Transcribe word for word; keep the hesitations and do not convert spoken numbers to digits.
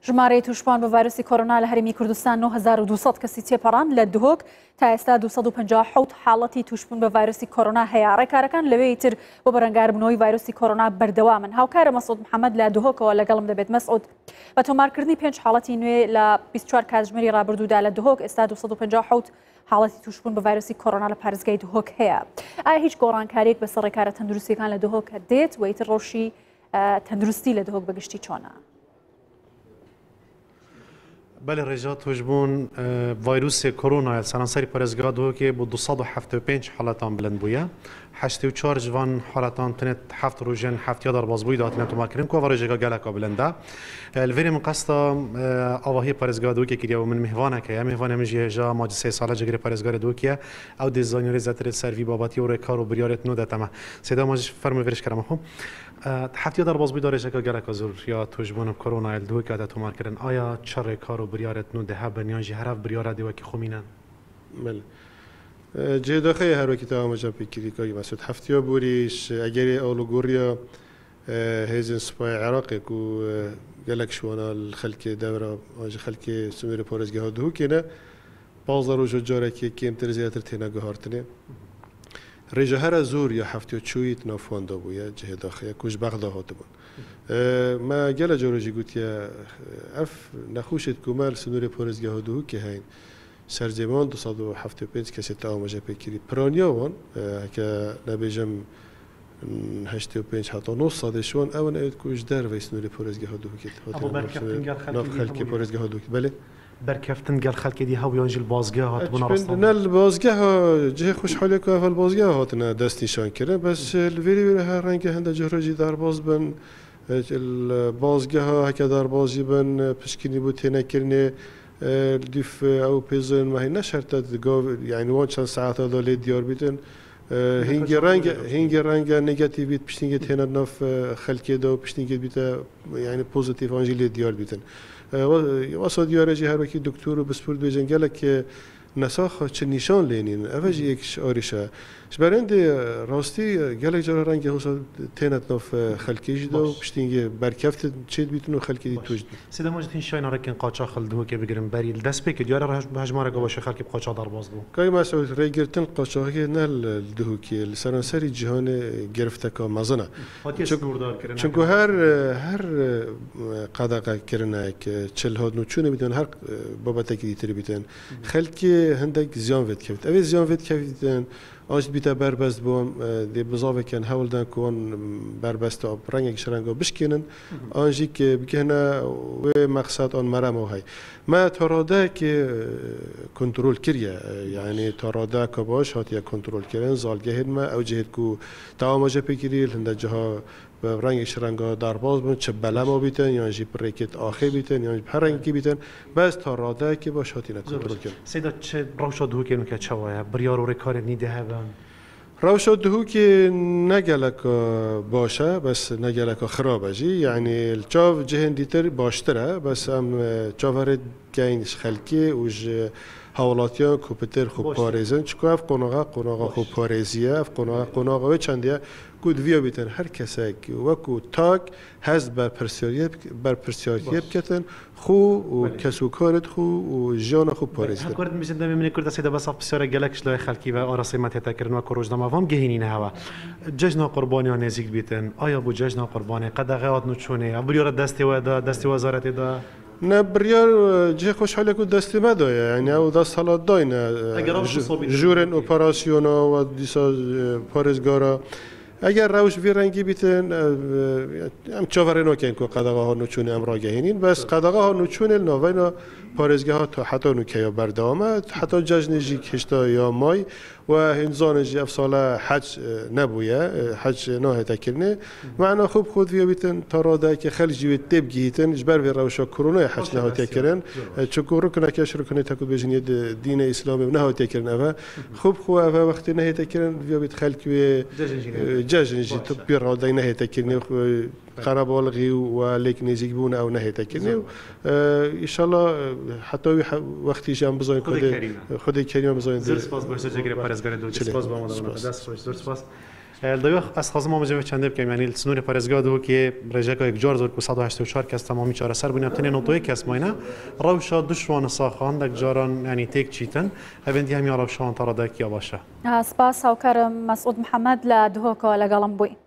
ژمارەی توشمان بە ڤایرۆسی کۆرۆنا لە هەرێمی کوردستان نۆ هەزار و دووسەد کەسی تێپەڕان لە دهۆک تا ئێستا دووسەد و پەنجا و حەوت حاڵەتی توشبوون بە ڤایرۆسی کۆرۆنا هەیە. ڕێکارەکان لەوەی تر بۆ بەرەنگاربوونەوەی ڤایرۆسی کۆرۆنا بەردەوامن. هاوکارە مەسعود محەممەد لە دهۆکەوە لەگەڵم دەبێت. مەسعود، بە تۆمارکردنی پێنج حاڵەتی نوێ لە بیست و چوار کاتژمێری ڕابردوودا لە دهۆک ئێستا دووسەد و پەنجا و حەوت حاڵەتی توشبوون بە ڤایرۆسی کۆرۆنا لە پارێزگای دهۆک هەیە. ئایا هیچ گۆڕانکاریەک بەسەر ڕێکارە تەندروستیەکان لە دهۆک دێت و ئیتر ڕۆژی تەندروستی لە دهۆک بەگشتی چۆنە؟ بله رجات توجبون ویروس کرونا سرانسری پرزگاه دو که با دویست و هفتاد و پنج حالتان بلند بوده. هشتاد و چهار جوان حالتان تنت هفت روزن هفت یادار باز بوده داتن تو ماکرین کو ورجگاه گلک بلنده. الوری من قصدا آواهی پرزگاه دو که کلیه و من مهوانه که مهوانه من جهجا ماج سه ساله جگری پرزگاه دو که او دیزاینری زتر سروی باباتی و رکار و بریارت نو دتمه. سیدا ماج فرم ورش کردم خو. هفت یادار باز بوده رجگاه گلک زور یا توجبون کرونا دو که دات تو ماکرین آیا چه رکار و بریارت نو ده بنیانجی هرف بریاره دیو که خمینن. بله. جه داخل هر وقتی تا آموزش پیکری کاری مسعود هفتیا بوریش اگر اولوگوریا هزین سپاه عراقی کو گلک شوانا الخلق دوره آج خلق سمیر پارزگاه ها دهو کنه بازار و جاره که کم تر زیادتر تینا گهارتنه رجه هر زور یا هفتیا چویت نافوان دا بویا جه داخل کوش بغدا هات بون ما گل جورجی گوتیا اف نخوشت کومال سمیر پارزگاه ها دهو که هین سرجمان دویست و هفتاد و پنج کسی تا آموزش پیکری پرانیا وان که نبیجم هشتاد و پنج حتی نه سالشون اون اید کوچ در ویسنوری پرزگاه ها دو کیت. ابو برکفتن گل خلکی خلکی پرزگاه ها دو کیت بله. برکفتن گل خلکی دی هاو یانجل بازگاه هات بنا رستم. نه البازگاه ها جه خوشحالی که اول بازگاه هات نه دست نشان کرده بس الویری ویری هر رنگ هنده جهرجی در باز بن البازگاه ها هک در بازی بن پشکنی بود تنکرنه دیف او پیزن ماهی نشرت دگاو یعنی وان چند ساعت داله دیار بیتن هنگ رنگ هنگ رنگ نگاتیویت پشتینگت هنر ناف خلکی داو پشتینگت بیتا یعنی پوزیتیف آنجلی دیار بیتن واسه دیارجی هر وقتی دکتر و بسپرد به جنگل که نساخ چه نشان لینین اوج یک آریشه شبرند راستی گله جرا رنگ حساب تنت ناف خلکیش دو پشتینگه برکفت چید بیتونو خلکی توج سیدا ماجتین شاین رکن قاچا خلدو که بگیرم بریل دست بک دیار به هجمار گواشه خلکی قاچا در باز دو کای مسعود ریگرتن قاچا که نل دهو که سرانسری جهان گرفته کا مزنه چون هر هر قدقه کرنه که چل هاد نوچونه بیتون هر بابت کی دیتر بیتن خلکی هندک زیان ود کفت اوی زیان ود کفتن آج بیتا بربست بون دی بزاوی کن حول دن کون بربست آب رنگ شرنگا بشکنن آنجی که بکنه و مقصد آن مرم های ما تراده که کنترل کریه یعنی تراده که باش هاتی کنترل کردن زالگه ما او جهت کو تمامش بگیری هنده جها رنگ شرنگا در باز بون چه بلما بیتن یا جی پرکت آخه بیتن یا هر رنگی بیتن بس تراده که باش هاتی کنترل کردن سیدا چه روشا دهو که نکه چواه بریار و رکار نیده هبن روشا دهو که نگلک باشه بس نگلک خرابه جی یعنی الچاو جهن دیتر باشتره بس هم چاورد گینش خلکی و حوالاتیان کوپتر خوب پارێزن چکو اف قناغه قناغه خوب پارێزیه اف قناغه قناغه و چندیه کود ویا بیتن هر کسی که وکو تاک هست بر پرسیاریه بر پرسیاریه بکتن خو و کسو کارت خو و جان خوب پارێزن. کرد میشن دمی من کرد سیدا بس بسیار گلکش لای خلکی و آراسی مت تکرن و کروج دم وام گهینین هوا جشن قربانی نزدیک بیتن آیا بو جشن قربانی قدغه آد نچونه بریار دستی و دستی وزارت دا نه بریار جه خوشحالی که دستی مدایه یعنی او دست حالات داینه جورن اپراسیونا و دیسا پارزگارا اگر روش وی رنگی بیتن هم چاوره نکن که قدغه ها نچونه هم را گهینین بس قدغه ها نچونه نوینا پارزگاه ها تا حتی نکیا بردامه حتی جشن جی کشتا یا مای و هنزان جی افسال حج نبویه حج نه تکرنه معنا خوب خود وی بیتن تراده که خل جیوت تب گیتن جبر وی روشا کرونا حج نه تکرن چکو رکن کش رکن تکود بجنی دین اسلامی نه تکرن اوا خوب خو اوا وقتی نه تکرن وی بیت خلق وی جشن جی تو بیراده نه تکرنه خراب والغی و لیک نزیک بون او نه تکرنه ان شاء الله حتی وقتی جام بزاین خود خود کریم بزاین زرس باز باشه جگری پرزگار دو سپاس با مدام دست خوش زرس باز دوی از خازم ما مجموعه چنده بکنیم یعنی سنوری پرزگاه دو که رجاک یک جار زور که صد و هشتاد و چهار کس تمامی چهار سر بودن ابتنی نوتوی کس ماینه روشا دشوان ساخان دک جاران یعنی تک چیتن هفندی همی روشان ترادک یا باشه. سپاس هاوکارم مسعود محمد لدهوک لگالم بوی.